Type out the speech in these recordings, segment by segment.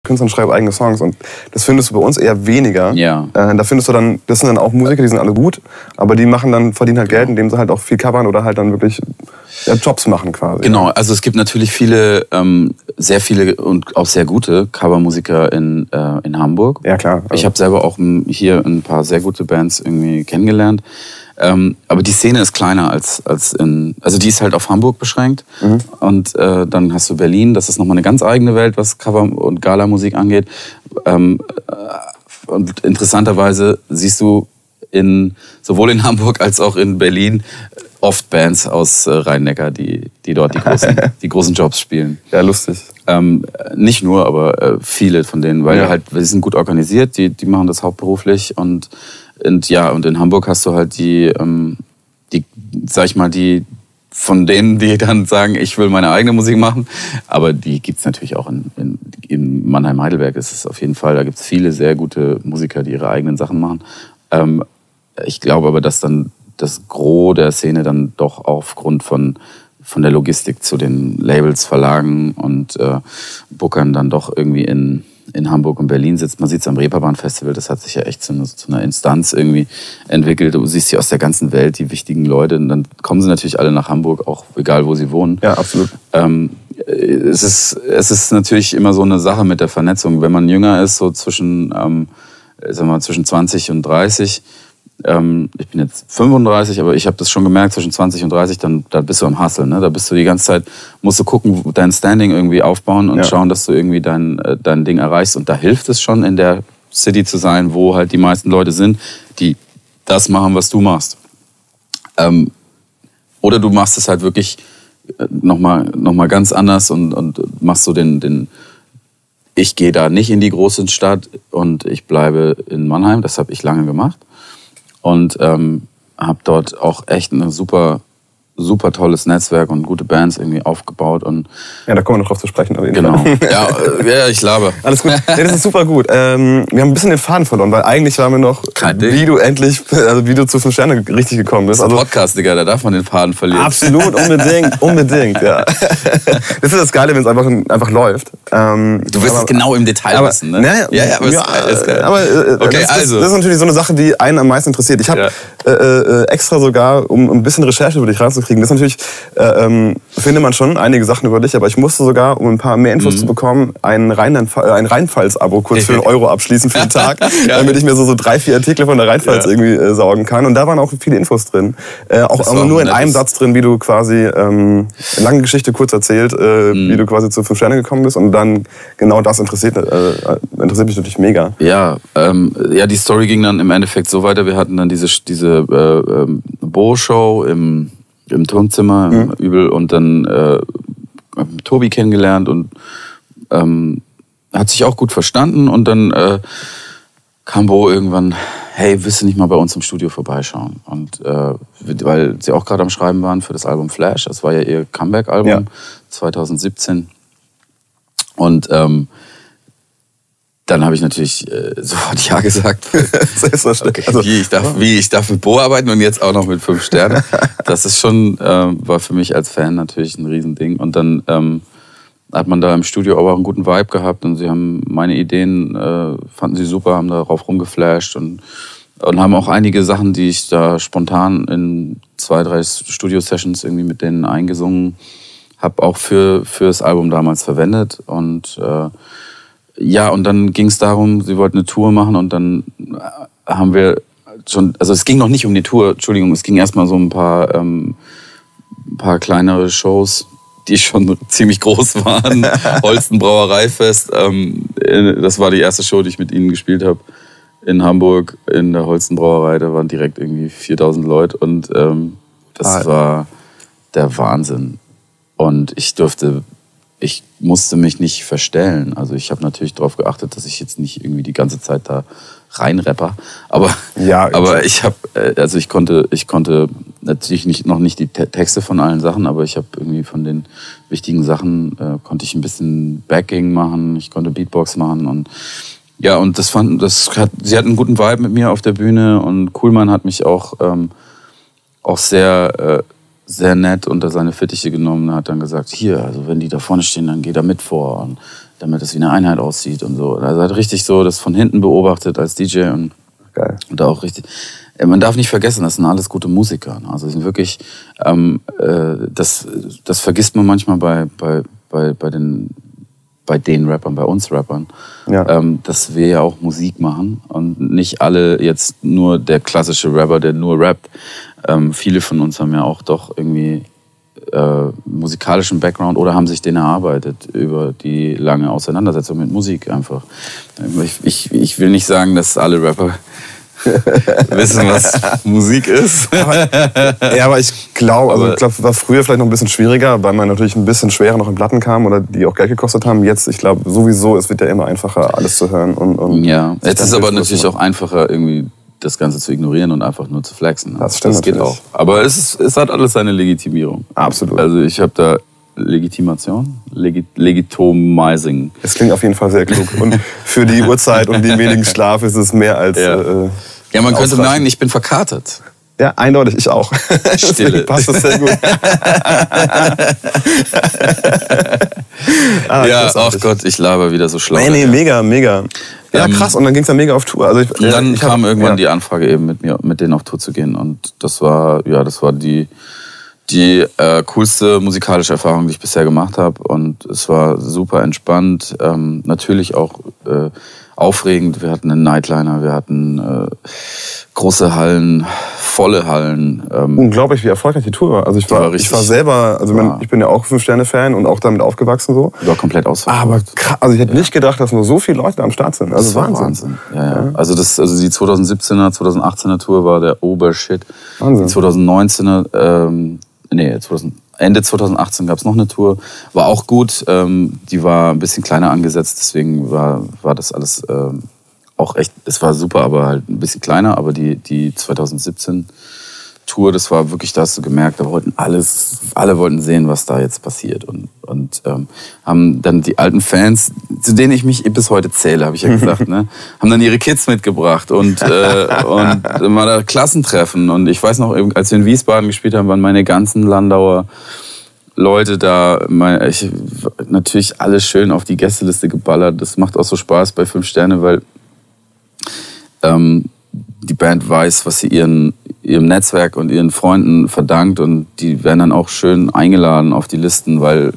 Künstler schreibt eigene Songs und das findest du bei uns eher weniger. Ja. Da findest du dann, das sind dann auch Musiker, die sind alle gut, aber die verdienen halt Geld, indem sie halt auch viel covern oder halt dann wirklich Jobs machen quasi. Genau, also es gibt natürlich sehr viele und auch sehr gute Covermusiker in Hamburg. Ja, klar. Also. Ich habe selber auch hier ein paar sehr gute Bands irgendwie kennengelernt. Aber die Szene ist kleiner als also die ist halt auf Hamburg beschränkt. Mhm. Und dann hast du Berlin, das ist nochmal eine ganz eigene Welt, was Cover- und Gala-Musik angeht. Und interessanterweise siehst du sowohl in Hamburg als auch in Berlin oft Bands aus Rhein-Neckar, die dort die großen Jobs spielen. Ja, lustig. Nicht nur, aber viele von denen, weil die sind gut organisiert, die machen das hauptberuflich und in Hamburg hast du halt die von denen, die dann sagen, ich will meine eigene Musik machen. Aber die gibt's natürlich auch in Mannheim-Heidelberg ist es auf jeden Fall. Da gibt's viele sehr gute Musiker, die ihre eigenen Sachen machen. Ich glaube aber, dass dann das Gros der Szene dann doch aufgrund von der Logistik zu den Labels, Verlagen und Bookern dann doch irgendwie in Hamburg und Berlin sitzt. Man sieht es am Reeperbahn-Festival, das hat sich ja echt zu einer Instanz irgendwie entwickelt. Du siehst hier aus der ganzen Welt die wichtigen Leute und dann kommen sie natürlich alle nach Hamburg, auch egal wo sie wohnen. Ja, absolut. Es ist natürlich immer so eine Sache mit der Vernetzung. Wenn man jünger ist, so zwischen 20 und 30, ich bin jetzt 35, aber ich habe das schon gemerkt, zwischen 20 und 30, da bist du am Hustle. Ne? Da bist du die ganze Zeit, musst du gucken, dein Standing irgendwie aufbauen und schauen, dass du irgendwie dein Ding erreichst. Und da hilft es schon, in der City zu sein, wo halt die meisten Leute sind, die das machen, was du machst. Oder du machst es halt wirklich noch mal ganz anders und machst so ich gehe da nicht in die große Stadt und ich bleibe in Mannheim. Das habe ich lange gemacht. Und habe dort auch echt ein super tolles Netzwerk und gute Bands irgendwie aufgebaut. Und ja, da kommen wir noch drauf zu sprechen. Genau. Ja, ich laber. Alles gut. Ja, das ist super gut. Wir haben ein bisschen den Faden verloren, weil eigentlich waren wir noch, wie du zu 5 Sterne richtig gekommen bist. Also Podcast, Digga, da darf man den Faden verlieren. Absolut, unbedingt, ja. Das ist das Geile, wenn es einfach läuft. Du wirst es genau im Detail wissen, ne? Ja, ist geil. Aber okay, das ist natürlich so eine Sache, die einen am meisten interessiert. Ich habe extra sogar, um ein bisschen Recherche über dich ranzukriegen, das ist natürlich, findet man schon einige Sachen über dich, aber ich musste sogar, um ein paar mehr Infos zu bekommen, ein Rheinpfalz-Abo kurz für €1 abschließen für den Tag, damit ich mir so 3-4 Artikel von der Rheinpfalz irgendwie saugen kann. Und da waren auch viele Infos drin. Auch nur in einem Satz drin, wie du quasi, lange Geschichte kurz erzählt, wie du quasi zu 5 Sterne gekommen bist. Und dann genau das interessiert mich natürlich mega. Ja, die Story ging dann im Endeffekt so weiter. Wir hatten dann diese Bo-Show im Turmzimmer, im Übel, und dann Tobi kennengelernt und hat sich auch gut verstanden. Und dann kam Bo irgendwann, hey, willst du nicht mal bei uns im Studio vorbeischauen? Und weil sie auch gerade am Schreiben waren für das Album Flash, das war ja ihr Comeback-Album 2017. Und dann habe ich natürlich sofort Ja gesagt. Selbstverständlich. Okay, ich darf mit Bo arbeiten und jetzt auch noch mit 5 Sternen. Das ist schon, war für mich als Fan natürlich ein Riesending. Und dann hat man da im Studio aber auch einen guten Vibe gehabt und sie haben meine Ideen, fanden sie super, haben darauf rumgeflasht und haben auch einige Sachen, die ich da spontan in 2-3 Studio-Sessions irgendwie mit denen eingesungen habe, auch für das Album damals verwendet. Und und dann ging es darum, sie wollten eine Tour machen und dann haben wir schon, also es ging noch nicht um die Tour, Entschuldigung, es ging erstmal so ein paar kleinere Shows, die schon ziemlich groß waren. Holsten Brauereifest, das war die erste Show, die ich mit ihnen gespielt habe in Hamburg, in der Holsten Brauerei, da waren direkt irgendwie 4000 Leute und das war der Wahnsinn. Und ich musste mich nicht verstellen. Also ich habe natürlich darauf geachtet, dass ich jetzt nicht irgendwie die ganze Zeit da reinrapper. Aber ich konnte natürlich noch nicht die Texte von allen Sachen, aber ich habe irgendwie von den wichtigen Sachen konnte ich ein bisschen Backing machen, ich konnte Beatbox machen und ja, und sie hatten einen guten Vibe mit mir auf der Bühne und Kuhlmann hat mich auch sehr nett unter seine Fittiche genommen und hat dann gesagt, hier, also wenn die da vorne stehen, dann geh da mit vor. Und damit es wie eine Einheit aussieht und so. Also hat richtig so das von hinten beobachtet als DJ und da auch richtig. Man darf nicht vergessen, das sind alles gute Musiker. Also sind wirklich, das vergisst man manchmal bei den Rappern, bei uns Rappern, dass wir ja auch Musik machen und nicht alle jetzt nur der klassische Rapper, der nur rappt. Viele von uns haben ja auch doch irgendwie musikalischen Background oder haben sich den erarbeitet über die lange Auseinandersetzung mit Musik einfach. Ich will nicht sagen, dass alle Rapper wissen, was Musik ist. Aber ich glaube, es war früher vielleicht noch ein bisschen schwieriger, weil man natürlich ein bisschen schwerer noch in Platten kam oder die auch Geld gekostet haben. Jetzt, ich glaube, sowieso, es wird ja immer einfacher, alles zu hören. Ja, jetzt ist aber natürlich auch einfacher, irgendwie das Ganze zu ignorieren und einfach nur zu flexen. Das stimmt. Das geht auch. Aber es hat alles seine Legitimierung. Absolut. Also ich habe da Legitimation? Legitimizing. Es klingt auf jeden Fall sehr klug. Und für die Uhrzeit und den wenigen Schlaf ist es mehr als ja, man könnte meinen, ich bin verkatert. Ja, eindeutig, ich auch. Stille. Passt das sehr gut. Ja, ach Gott, ich laber wieder so schlau. Nee, mega. Ja, krass. Und dann ging es ja mega auf Tour. Also dann kam irgendwann die Anfrage eben mit denen auf Tour zu gehen. Und das war die coolste musikalische Erfahrung, die ich bisher gemacht habe. Und es war super entspannt. Natürlich auch aufregend. Wir hatten einen Nightliner, wir hatten große Hallen, volle Hallen. Unglaublich, wie erfolgreich die Tour war. Also ich war selber, ich bin ja auch 5-Sterne-Fan und auch damit aufgewachsen so. War komplett ausverkauft. Aber krass, also ich hätte nicht gedacht, dass nur so viele Leute am Start sind. Also das war Wahnsinn. Ja. Also die 2017er, 2018er Tour war der Obershit. Wahnsinn. Die 2019er, Ende 2018 gab es noch eine Tour, war auch gut, die war ein bisschen kleiner angesetzt, deswegen war das alles auch echt, es war super, aber halt ein bisschen kleiner, aber die 2017 Tour, das war wirklich, da hast du gemerkt, da wollten alle wollten sehen, was da jetzt passiert und haben dann die alten Fans, zu denen ich mich bis heute zähle, habe ich ja gesagt, ne, haben dann ihre Kids mitgebracht und mal da Klassentreffen und ich weiß noch, als wir in Wiesbaden gespielt haben, waren meine ganzen Landauer Leute da, natürlich alles schön auf die Gästeliste geballert, das macht auch so Spaß bei 5 Sterne, weil die Band weiß, was sie ihrem Netzwerk und ihren Freunden verdankt und die werden dann auch schön eingeladen auf die Listen, weil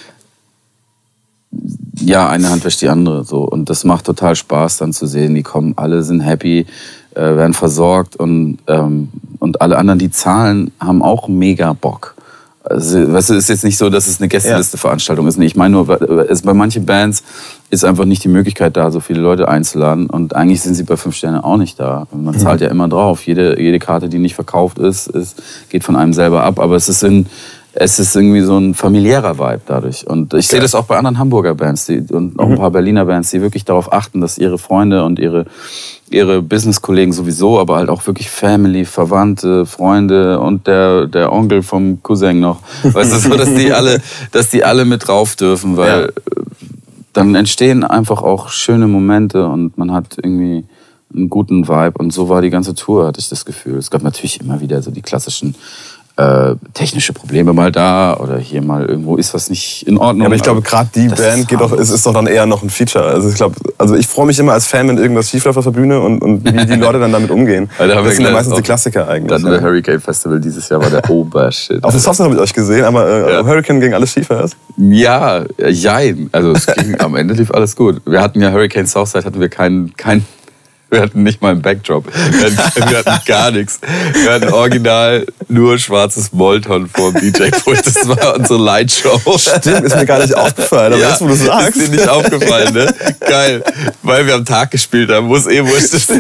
ja, eine Hand wäscht die andere so und das macht total Spaß dann zu sehen, die kommen, alle sind happy, werden versorgt und alle anderen, die zahlen, haben auch mega Bock. Also, es ist jetzt nicht so, dass es eine Gästeliste-Veranstaltung ist. Ich meine nur, bei manchen Bands ist einfach nicht die Möglichkeit da, so viele Leute einzuladen. Und eigentlich sind sie bei 5 Sterne auch nicht da. Man zahlt ja immer drauf. Jede Karte, die nicht verkauft ist, geht von einem selber ab. Aber es ist irgendwie so ein familiärer Vibe dadurch. Und ich sehe das auch bei anderen Hamburger Bands und auch ein paar Berliner Bands, die wirklich darauf achten, dass ihre Freunde und ihre Business-Kollegen sowieso, aber halt auch wirklich Family, Verwandte, Freunde und der Onkel vom Cousin noch. Weißt du, so, dass die alle mit drauf dürfen, weil dann entstehen einfach auch schöne Momente und man hat irgendwie einen guten Vibe. Und so war die ganze Tour, hatte ich das Gefühl. Es gab natürlich immer wieder so die klassischen technische Probleme mal da oder hier mal irgendwo ist was nicht in Ordnung. Ja, aber ich glaube, gerade die Band ist doch dann eher noch ein Feature. Also ich freue mich immer als Fan, wenn irgendwas schief läuft auf der Bühne und wie die Leute dann damit umgehen. Das sind ja meistens die Klassiker eigentlich. Dann der Hurricane Festival dieses Jahr war der Obershit. Auf dem Softset habe ich euch gesehen, aber Hurricane ging alles schief erst? Ja, jein. Also am Ende lief alles gut. Wir hatten ja Hurricane Southside, hatten wir wir hatten nicht mal einen Backdrop. Wir hatten gar nichts. Wir hatten original nur schwarzes Molton vor dem DJ-Pult. Das war unsere Lightshow. Stimmt, ist mir gar nicht aufgefallen. Aber jetzt, wo du sagst. Ist dir nicht aufgefallen, ne? Geil. Weil wir am Tag gespielt haben, wo es wurscht ist.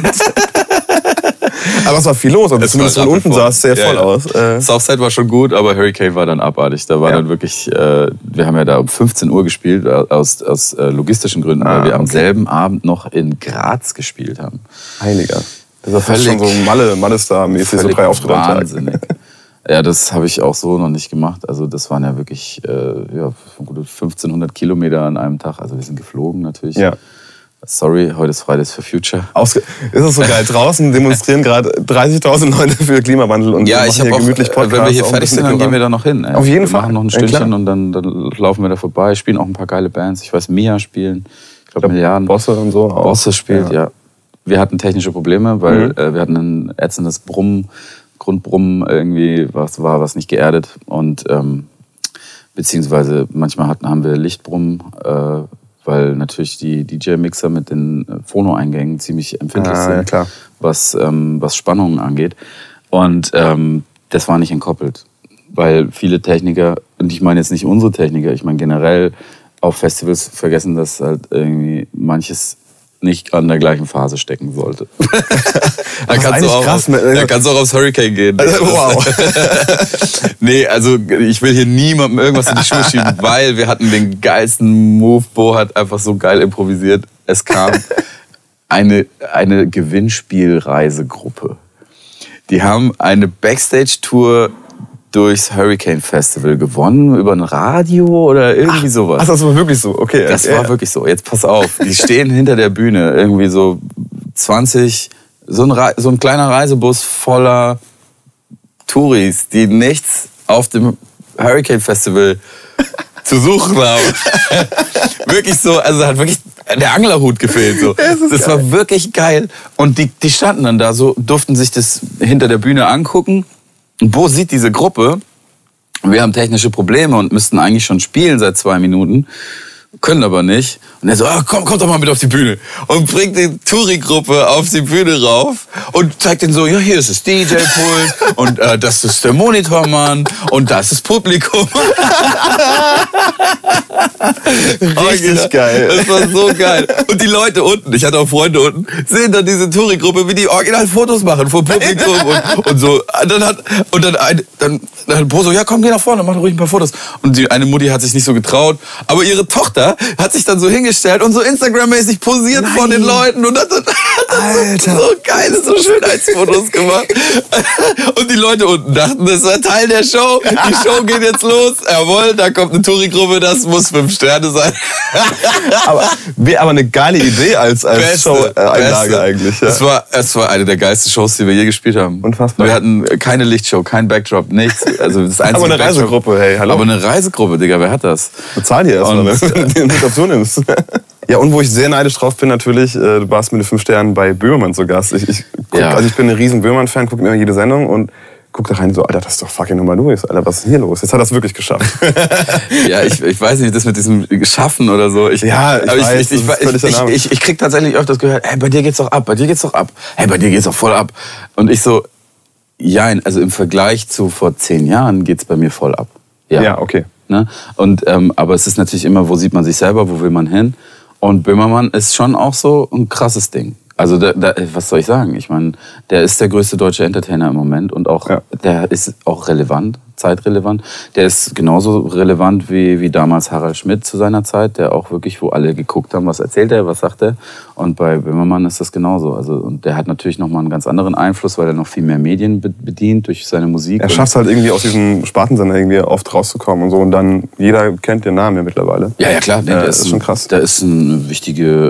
Aber es war viel los. Also zumindest von unten sah es sehr voll aus. Southside war schon gut, aber Hurricane war dann abartig. Da war dann wirklich, wir haben ja da um 15 Uhr gespielt, aus logistischen Gründen, weil wir am selben Abend noch in Graz gespielt haben. Heiliger. Das war fast schon so Malle-Star-mäßig, so 3 Auftritte am Tag. Wahnsinnig. Ja, das habe ich auch so noch nicht gemacht. Also das waren ja wirklich 1500 Kilometer an einem Tag. Also wir sind geflogen natürlich. Ja. Sorry, heute ist Fridays for Future. Ist das so geil? Draußen demonstrieren gerade 30.000 Leute für Klimawandel und ja, ich habe auch, gemütlich Podcast, wenn wir hier fertig sind, dann gehen wir da noch hin. Auf jeden Fall. Wir machen noch ein Stündchen und dann laufen wir da vorbei, spielen auch ein paar geile Bands. Ich weiß, Mia spielen, ich glaube Milliarden. Bosse und so. Auch. Bosse spielt, ja. Wir hatten technische Probleme, weil wir hatten ein ätzendes Grundbrummen irgendwie, was nicht geerdet und beziehungsweise manchmal haben wir Lichtbrummen, weil natürlich die DJ-Mixer mit den Phono-Eingängen ziemlich empfindlich sind, klar. Was Spannungen angeht. Und das war nicht entkoppelt, weil viele Techniker, und ich meine jetzt nicht unsere Techniker, ich meine generell auf Festivals vergessen, dass halt irgendwie manches nicht an der gleichen Phase stecken sollte. Da kannst du auch aufs Hurricane gehen. Wow. Nee, also ich will hier niemandem irgendwas in die Schuhe schieben, weil wir hatten den geilsten Move. Bo hat einfach so geil improvisiert. Es kam eine Gewinnspielreisegruppe. Die haben eine Backstage-Tour durchs Hurricane Festival gewonnen, über ein Radio oder irgendwie sowas. Ach, das war wirklich so, okay. Das war wirklich so. Jetzt pass auf, die stehen hinter der Bühne, irgendwie so 20, so ein kleiner Reisebus voller Touris, die nichts auf dem Hurricane Festival zu suchen haben. Wirklich so, also hat wirklich der Anglerhut gefehlt. So. Das war wirklich geil. Und die standen dann da so, durften sich das hinter der Bühne angucken. Und Bo sieht diese Gruppe, wir haben technische Probleme und müssten eigentlich schon spielen seit 2 Minuten, können aber nicht. Und er so, komm doch mal mit auf die Bühne. Und bringt die Touri-Gruppe auf die Bühne rauf und zeigt ihnen so, ja, hier ist das DJ-Pult und das ist der Monitormann und das ist Publikum. Richtig geil. Das war so geil. Und die Leute unten, ich hatte auch Freunde unten, sehen dann diese Touri-Gruppe, wie die original Fotos machen vor Publikum und so. Dann hat Bo so, ja komm, geh nach vorne, mach doch ruhig ein paar Fotos. Und die eine Mutti hat sich nicht so getraut, aber ihre Tochter hat sich dann so hingestellt und so Instagram-mäßig posiert vor den Leuten und hat so geile, so Schönheitsfotos gemacht. Und die Leute unten dachten, das war Teil der Show. Die Show geht jetzt los. Jawohl, da kommt eine Touri-Gruppe, das muss 5 Sterne sein. aber eine geile Idee als Show-Einlage eigentlich. Ja. Es war eine der geilsten Shows, die wir je gespielt haben. Unfassbar. Wir hatten keine Lichtshow, kein Backdrop, nichts. Also das einzige aber eine Reisegruppe, hey, hallo. Aber eine Reisegruppe, Digga, wer hat das? Bezahl dir erstmal, wenn du mit Option nimmst. Ja, und wo ich sehr neidisch drauf bin natürlich, du warst mit den 5 Sternen bei Böhmermann zu Gast. Ich bin ein riesen Böhmermann-Fan, gucke mir jede Sendung und guck da rein so, Alter, das ist doch fucking Nummer Louis, Alter, was ist denn hier los? Jetzt hat er es wirklich geschafft. Ja, ich weiß nicht, das mit diesem Schaffen oder so. Ich krieg tatsächlich öfters gehört, hey, bei dir geht's doch ab, hey, bei dir geht's doch voll ab. Und ich so, ja, also im Vergleich zu vor 10 Jahren geht's bei mir voll ab. Ja, okay. Ne? Und, aber es ist natürlich immer, wo sieht man sich selber, wo will man hin? Und Böhmermann ist schon auch so ein krasses Ding. Also was soll ich sagen? Ich meine, der ist der größte deutsche Entertainer im Moment und auch der ist auch relevant, zeitrelevant. Der ist genauso relevant wie damals Harald Schmidt zu seiner Zeit, der auch wirklich, wo alle geguckt haben, was erzählt er, was sagt er. Und bei Böhmermann ist das genauso. Also und der hat natürlich noch mal einen ganz anderen Einfluss, weil er noch viel mehr Medien bedient durch seine Musik. Er schafft es halt irgendwie aus diesem Spartensender irgendwie oft rauszukommen und so und dann jeder kennt den Namen ja mittlerweile. Ja, klar, der ist schon krass. Der ist eine wichtige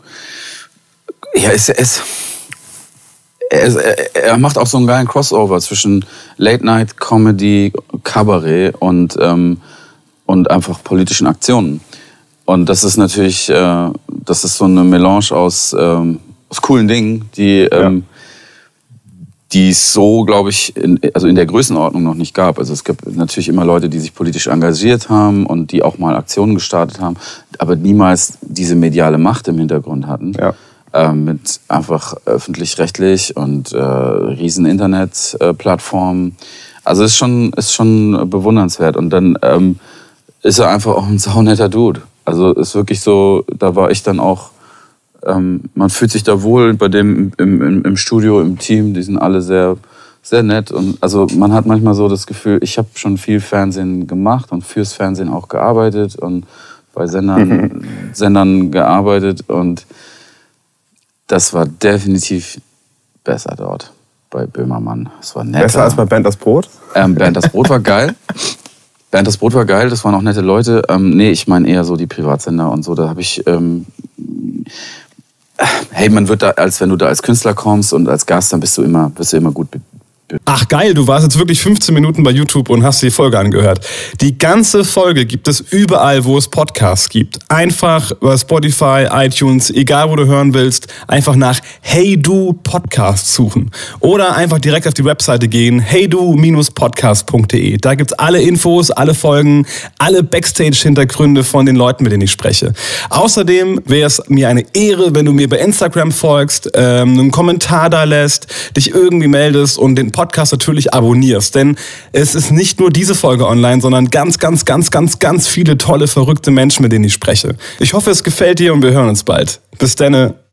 er macht auch so einen geilen Crossover zwischen Late-Night, Comedy, Kabarett und einfach politischen Aktionen. Und das ist natürlich, das ist so eine Melange aus coolen Dingen, die es so, glaube ich, in der Größenordnung noch nicht gab. Also es gibt natürlich immer Leute, die sich politisch engagiert haben und die auch mal Aktionen gestartet haben, aber niemals diese mediale Macht im Hintergrund hatten. Ja. Mit einfach öffentlich-rechtlich und riesen Internetplattformen. Also ist schon bewundernswert. Und dann ist er einfach auch ein saunetter Dude. Also ist wirklich so, da war ich dann auch, man fühlt sich da wohl bei dem im Studio, im Team, die sind alle sehr, sehr nett. Und also man hat manchmal so das Gefühl, ich habe schon viel Fernsehen gemacht und fürs Fernsehen auch gearbeitet und bei Sendern gearbeitet und das war definitiv besser dort bei Böhmermann. Es war netter. Besser als bei Bernd das Brot? Bernd das Brot war geil. Das waren auch nette Leute. Nee, ich meine eher so die Privatsender und so. Da habe ich hey, man wird da, als wenn du da als Künstler kommst und als Gast, dann bist du immer gut. Ach geil, du warst jetzt wirklich 15 Minuten bei YouTube und hast die Folge angehört. Die ganze Folge gibt es überall, wo es Podcasts gibt. Einfach bei Spotify, iTunes, egal wo du hören willst, einfach nach Hey Du Podcast suchen. Oder einfach direkt auf die Webseite gehen, heydu-podcast.de. Da gibt's alle Infos, alle Folgen, alle Backstage-Hintergründe von den Leuten, mit denen ich spreche. Außerdem wäre es mir eine Ehre, wenn du mir bei Instagram folgst, einen Kommentar da lässt, dich irgendwie meldest und den Podcast natürlich abonnierst, denn es ist nicht nur diese Folge online, sondern ganz viele tolle, verrückte Menschen, mit denen ich spreche. Ich hoffe, es gefällt dir und wir hören uns bald. Bis dann.